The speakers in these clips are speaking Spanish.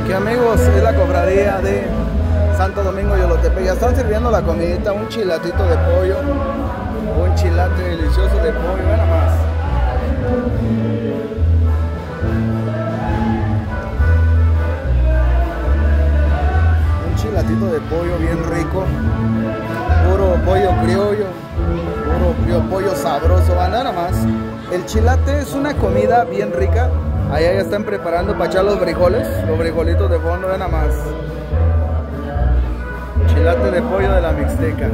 Aquí, amigos, es la cofradía de Santo Domingo Yolotepec. Ya están sirviendo la comidita, un chilatito de pollo, un chilate delicioso de pollo, vean nada más. Un chilatito de pollo bien rico, puro pollo criollo, puro pollo sabroso, vean nada más. El chilate es una comida bien rica. Allá ya están preparando para echar los frijolitos de fondo, ven nada más. Chilate de pollo de la Mixteca.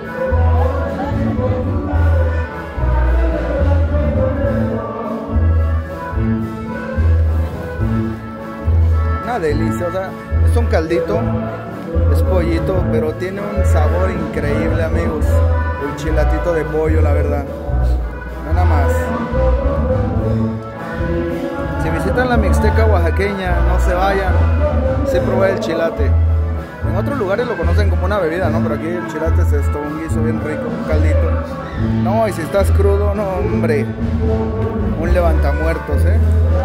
Una delicia, o sea, es un caldito, es pollito, pero tiene un sabor increíble, amigos. El chilatito de pollo, la verdad. Ven nada más. Si visitan la Mixteca oaxaqueña, no se vayan, sí prueben el chilate. En otros lugares lo conocen como una bebida, ¿no? Pero aquí el chilate es esto, un guiso bien rico, un caldito. No, y si estás crudo, no, hombre, un levantamuertos, ¿eh?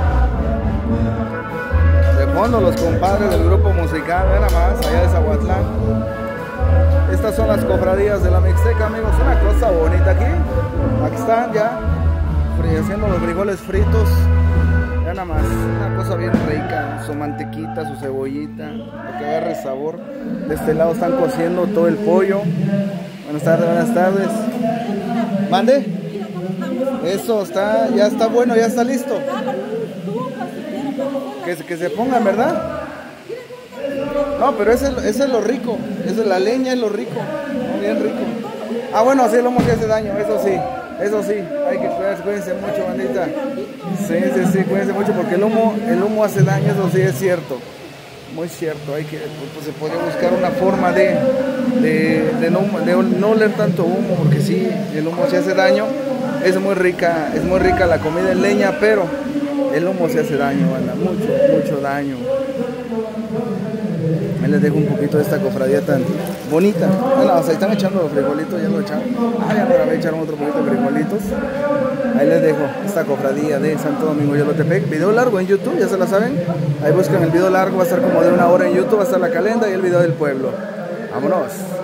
De fondo los compadres del grupo musical, ven nada más, allá de Zahuatlán. Estas son las cofradías de la Mixteca, amigos, una cosa bonita aquí. Aquí están ya haciendo los frijoles fritos. Ya nada más, una cosa bien rica, su mantequita, su cebollita, para que agarre sabor. De este lado están cociendo todo el pollo. Buenas tardes, buenas tardes. ¿Mande? Eso está, ya está bueno, ya está listo. Que se pongan, ¿verdad? No, pero ese es lo rico, la leña es lo rico, bien rico. Ah, bueno, sí, el lomo que hace daño, eso sí. Eso sí, hay que cuídense mucho, bandita. Sí, cuídense mucho porque el humo hace daño, eso sí es cierto. Muy cierto, hay que, pues, se podría buscar una forma de no oler tanto humo, porque sí, el humo sí hace daño. Es muy rica la comida en leña, pero el humo sí hace daño, banda, mucho daño. Ahí les dejo un poquito de esta cofradía tan bonita. Bueno, se están echando los frijolitos, ya lo echaron. Ya me la echaron otro poquito de frijolitos. Ahí les dejo esta cofradía de Santo Domingo Yolotepec. Video largo en YouTube, ya se la saben. Ahí buscan el video largo, va a estar como de 1 hora en YouTube, va a estar la calenda y el video del pueblo. Vámonos.